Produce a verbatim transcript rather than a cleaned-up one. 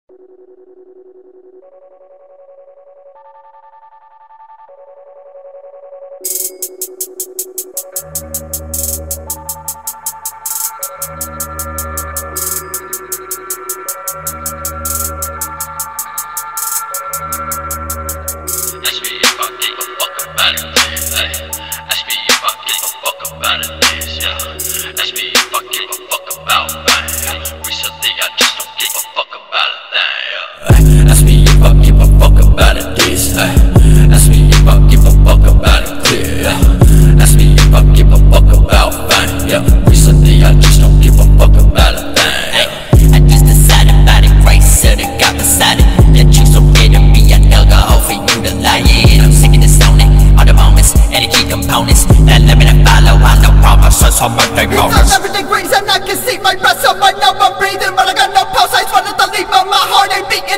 Everything green and I can see my breath, so I know I'm breathing, but I got no pulse. I just wanted to leave, but my heart ain't beating.